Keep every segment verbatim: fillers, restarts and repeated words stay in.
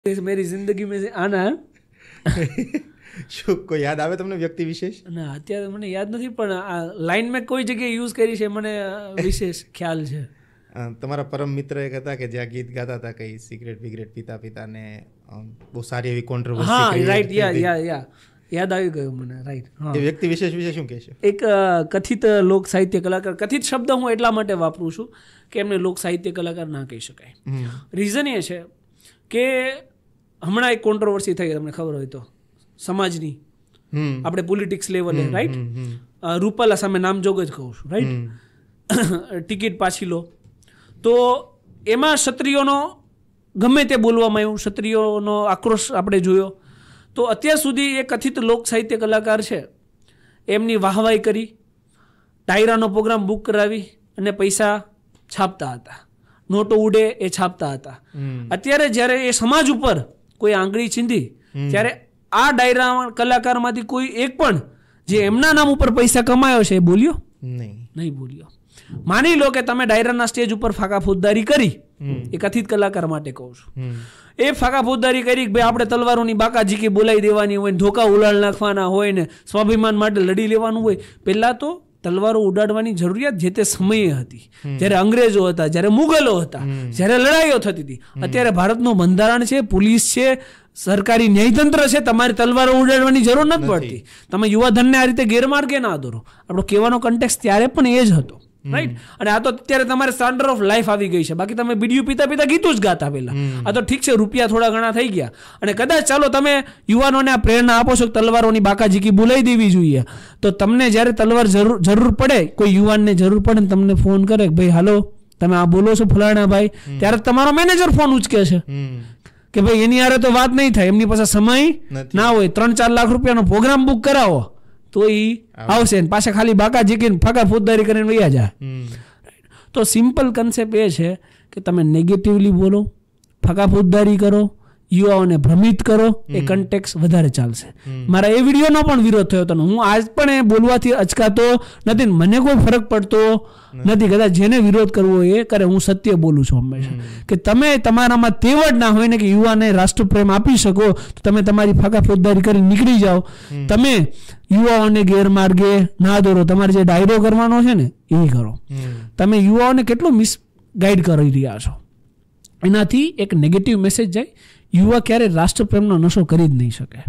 मेरी जिंदगी में आना શું કોઈ યાદ આવે તમને વ્યક્તિ વિશેષ? ના અત્યારે મને યાદ નથી, પણ આ લાઈન મેં કોઈ જગ્યાએ યુઝ કરી છે મને વિશેષ ખ્યાલ છે. તમારા પરમ મિત્ર એક હતા કે જ્યાં ગીત ગાતા હતા કઈ સિગરેટ બિગરેટ પીતા પીતા ને બહુ સારી એવી કોન્ટ્રોવર્સી. હા રાઈટ, યા યા યા યાદ આવી ગયું મને. રાઈટ. એ વ્યક્તિ વિશેષ વિશે શું કહેશો? એક કથિત લોક સાહિત્ય કલાકાર. કથિત શબ્દ હું એટલા માટે વાપરું છું કે એમને લોક સાહિત્ય કલાકાર ના કહી શકાય. રીઝન એ છે કે હમણાં એક કોન્ટ્રોવર્સી થઈ, તમને ખબર હોય તો, સમાજની, આપણે પોલિટિક્સ લેવલે, રાઈટ. રૂપાલા સામે નામજોગ જ કહું છું, રાઈટ. ટિકિટ પાછી લો, તો એમાં ક્ષત્રિયોનો ગમે તે બોલવામાં આવ્યું, ક્ષત્રિયોનો આક્રોશ આપણે જોયો. તો અત્યાર સુધી એ કથિત લોક સાહિત્ય કલાકાર છે એમની વાહવાઈ કરી, ડાયરાનો પ્રોગ્રામ બુક કરાવી અને પૈસા છાપતા હતા, નોટો ઉડે એ છાપતા હતા. અત્યારે જ્યારે એ સમાજ ઉપર કોઈ આંગળી ચીંધી ત્યારે આ ડાયરા કલાકારમાંથી કોઈ એક પણ જે એમના નામ ઉપર પૈસા કમાયો છે એ બોલ્યો નહીં નહીં બોલ્યો. માની લો કે તમે ડાયરાના સ્ટેજ ઉપર ફાકા ફોજદારી કરી, એ કથિત કલાકાર માટે કહું છું, એ ફાકા ફોજદારી કરી કે ભાઈ આપણે તલવારોની બાકાજીકી બોલાવી દેવાની હોય, ધોકા ઉલાળ નાખવાના હોય ને સ્વાભિમાન માટે લડી લેવાનું હોય. પહેલાં તો તલવારો ઉડાડવાની જરૂરિયાત જે તે સમયે હતી, જ્યારે અંગ્રેજો હતા, જ્યારે મુગલો હતા, જ્યારે લડાઈઓ થતી હતી. અત્યારે ભારતનું બંધારણ છે, પોલીસ છે, સરકારી ન્યાયતંત્ર છે, તમારે તલવારો ઉડાડવાની જરૂર નથી પડતી. તમે યુવાધનને આ રીતે ગેરમાર્ગે ના દોરો. આપણો કહેવાનો કન્ટેક્સ ત્યારે પણ એ જ હતો, રાઈટ. અને આ તો અત્યારે તમારે સ્ટાન્ડર્ડ ઓફ લાઈફ આવી ગઈ છે. બાકી તમે બીડીયું પીતા પીતા ગીતું જ ગાતા પહેલા. આ તો ઠીક છે, રૂપિયા થોડા ઘણા થઈ ગયા. અને કદાચ ચાલો તમે યુવાનોને આ પ્રેરણા આપો છો કે તલવારોની બાકાજીકી બોલાવી દેવી જોઈએ, તો તમને જ્યારે તલવાર જરૂર જરૂર પડે, કોઈ યુવાનને જરૂર પડે ને તમને ફોન કરે કે ભાઈ હાલો તમે આ બોલો છો ફલાણા ભાઈ, ત્યારે તમારો મેનેજર ફોન ઉચકે છે કે ભાઈ એની હારે તો વાત નહીં થાય, એમની પાસે સમય ના હોય. ત્રણ ચાર લાખ રૂપિયાનો પ્રોગ્રામ બુક કરાવો તો એ આવશે, પાછા ખાલી બાકા જીકીને ફાકા ફોજદારી કરીને વયા જાય. તો સિમ્પલ કન્સેપ્ટ એ છે કે તમે નેગેટિવલી બોલો, ફાકા ફોજદારી કરો, યુવાઓને ભ્રમિત કરો, એ કન્ટેક્સ વધારે ચાલશે. મારા એ વિડીયોનો પણ વિરોધ થયો હતો. હું આજ પણ એ બોલવાથી અચકાતો નથી, મને કોઈ ફરક પડતો નથી. કદાચ જેને વિરોધ કરવો એ કરે, હું સત્ય બોલું છું હંમેશા. કે તમે તમારામાં તેવડ ના હોય ને કે યુવાને રાષ્ટ્રપ્રેમ આપી શકો, તો તમે તમારી ફાકા ફોજદારી કરી નીકળી જાઓ. તમે યુવાઓને ગેરમાર્ગે ના દોરો. તમારે જે ડાયરો કરવાનો છે ને એ કરો. તમે યુવાઓને કેટલું મિસગાઈડ કરી રહ્યા છો, એનાથી એક નેગેટિવ મેસેજ જાય. યુવા ક્યારે રાષ્ટ્રપ્રેમનો નશો કરી જ નહીં શકે.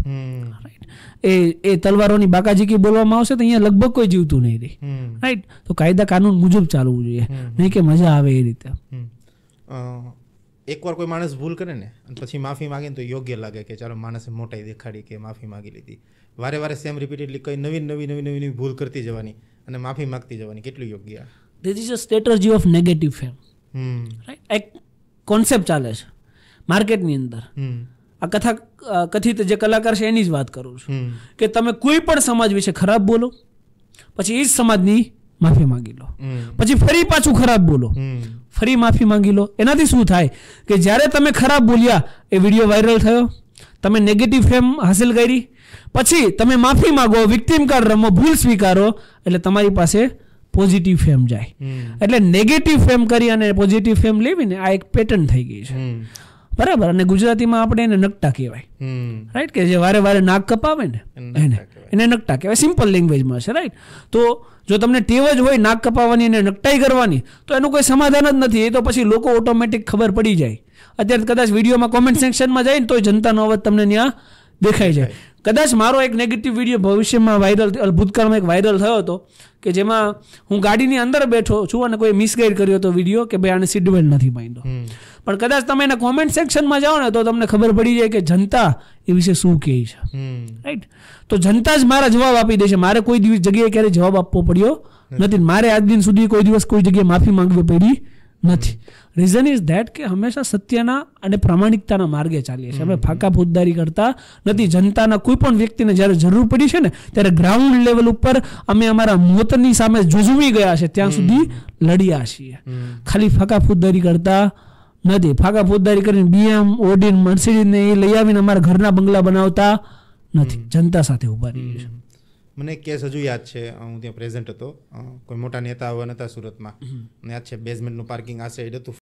એ એ તલવારોની બાકાજીકી બોલવામાં આવશે તો અહીંયા લગભગ કોઈ જીવતું નહીં રહી, રાઈટ. તો કાયદા કાનૂન મુજબ ચાલવું જોઈએ, નહીં કે મજા આવે એ રીતે. એકવાર કોઈ માણસ ભૂલ કરે ને અને પછી માફી માગે ને તો યોગ્ય લાગે કે ચાલો માણસે મોટાઈ દેખાડી કે માફી માગી લીધી. વારે વારે સેમ રિપીટેડલી કઈ નવી નવી નવી નવી નવી ભૂલ કરતી જવાની અને માફી માગતી જવાની કેટલું યોગ્ય? This is a strategy of negative fame, right. એક કોન્સેપ્ટ ચાલે છે માર્કેટની અંદર. આ કથા કથિત જે કલાકાર છે એની જ વાત કરું છું કે તમે કોઈ પણ સમાજ વિશે ખરાબ બોલો, પછી એ જ સમાજની માફી માંગી લો, પછી ફરી પાછું ખરાબ બોલો, ફરી માફી માંગી લો. એનાથી શું થાય કે જ્યારે તમે ખરાબ બોલ્યા, એ વિડીયો વાયરલ થયો, તમે નેગેટિવ ફેમ હાસિલ કરી, પછી તમે માફી માંગો, વિક્ટિમ કાર્ડ રમો, ભૂલ સ્વીકારો, એટલે તમારી પાસે પોઝિટિવ ફેમ જાય. એટલે નેગેટિવ ફેમ કરી અને પોઝિટિવ ફેમ લેવીને આ એક પેટર્ન થઈ ગઈ છે, બરાબર. અને ગુજરાતીમાં આપણે એને નકટા કહેવાય, રાઈટ. કે જે વારે વારે નાક કપાવે ને એને એને નકટા કહેવાય, સિમ્પલ લેંગ્વેજમાં છે, રાઈટ. તો જો તમને ટેવ જ હોય નાક કપાવવાની અને નકટાઈ કરવાની, તો એનું કોઈ સમાધાન જ નથી. એ તો પછી લોકો ઓટોમેટિક ખબર પડી જાય. અત્યારે કદાચ વિડીયોમાં કોમેન્ટ સેક્શનમાં જાય ને તો જનતાનો અવાજ તમને ત્યાં દેખાઈ જાય. કદાચ મારો એક નેગેટિવ વિડીયો ભવિષ્યમાં વાયરલ, ભૂતકાળમાં એક વાયરલ થયો હતો કે જેમાં હું ગાડીની અંદર બેઠો છું અને કોઈ મિસગાઈડ કર્યો હતો વિડીયો કે ભાઈ આને સીટ બેલ્ટ નથી બાંધ્યો. પણ કદાચ તમે એના કોમેન્ટ સેક્શનમાં જાઓ ને તો તમને ખબર પડી જાય કે જનતા એ વિશે શું કહે છે, રાઈટ. તો જનતા જ મારા જવાબ આપી દે છે. મારે કોઈ દિવસ જગ્યાએ ક્યારે જવાબ આપવો પડ્યો નથી. મારે આજ દિન સુધી કોઈ દિવસ કોઈ જગ્યાએ માફી માંગવી પડી નથી. રીઝન ઇઝ ધેટ કે હંમેશા સત્યના અને પ્રામાણિકતાના માર્ગે ચાલીએ છીએ. અમે ફાકા ફોજદારી કરતા નથી. જનતાના કોઈ પણ વ્યક્તિને જ્યારે જરૂર પડી છે ને ત્યારે ગ્રાઉન્ડ લેવલ ઉપર અમે અમારા મોતની સામે ઝૂઝવી ગયા છે ત્યાં સુધી લડ્યા છીએ. ખાલી ફાકા ફોજદારી કરતા નથી. ફાકા ફોજદારી કરીને બીએમ, ઓડીન, મર્સિડીઝ ને એ લઈ આવીને અમારા ઘરના બંગલા બનાવતા નથી. જનતા સાથે ઉભા રહીએ છીએ. મને એક કેસ હજુ યાદ છે, હું ત્યાં પ્રેઝન્ટ હતો. કોઈ મોટા નેતા આવવાના હતા સુરતમાં, યાદ છે બેઝમેન્ટનું પાર્કિંગ આ સાઈડ હતું,